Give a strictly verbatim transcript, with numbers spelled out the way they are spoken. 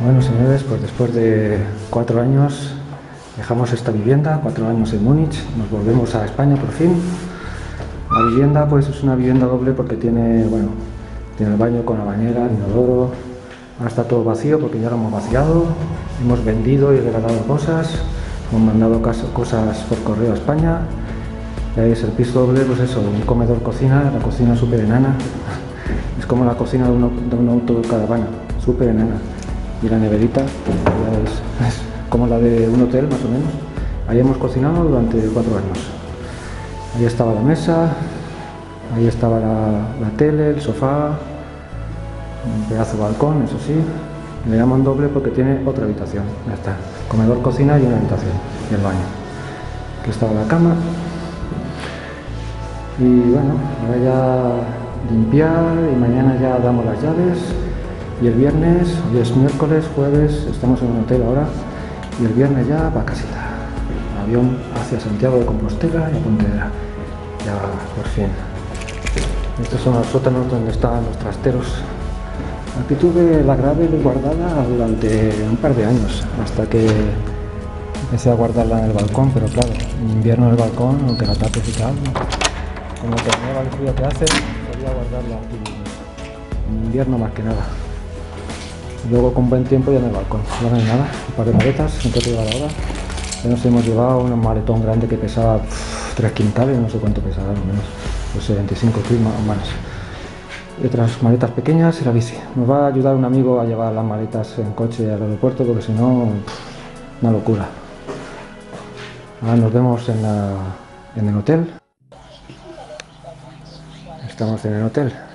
Bueno, señores, pues después de cuatro años dejamos esta vivienda, cuatro años en Múnich, nos volvemos a España por fin. La vivienda pues es una vivienda doble porque tiene, bueno, tiene el baño con la bañera, el inodoro. Ahora está todo vacío porque ya lo hemos vaciado, hemos vendido y regalado cosas, hemos mandado cosas por correo a España. Y ahí es el piso doble, pues eso, un comedor cocina, la cocina súper enana, es como la cocina de, uno, de una autocaravana, súper enana. Y la neverita ya es, es como la de un hotel más o menos. Ahí hemos cocinado durante cuatro años. Ahí estaba la mesa, ahí estaba la, la tele, el sofá, un pedazo de balcón, eso sí. Le llaman doble porque tiene otra habitación, ya está. Comedor, cocina y una habitación, y el baño. Aquí estaba la cama. Y bueno, ahora ya limpiar y mañana ya damos las llaves. Y el viernes, hoy es miércoles, jueves, estamos en un hotel ahora, y el viernes ya va a casita. Avión hacia Santiago de Compostela y a Pontevedra. Ya por fin. Estos son los sótanos donde están los trasteros. Aquí tuve la gravel guardada durante un par de años, hasta que empecé a guardarla en el balcón, pero claro, en invierno en el balcón, aunque la tapes y tal, como tenía el frío que hace, podía guardarla aquí en invierno más que nada. Luego con buen tiempo ya en el balcón, ya no hay nada, un par de maletas, en que llevar ahora. Ya nos hemos llevado un maletón grande que pesaba uff, tres quintales, no sé cuánto pesaba, al menos, no sé, veinticinco kilos o más. Y otras maletas pequeñas y la bici. Nos va a ayudar un amigo a llevar las maletas en coche al aeropuerto porque si no, una locura. Ahora nos vemos en, la, en el hotel. Estamos en el hotel.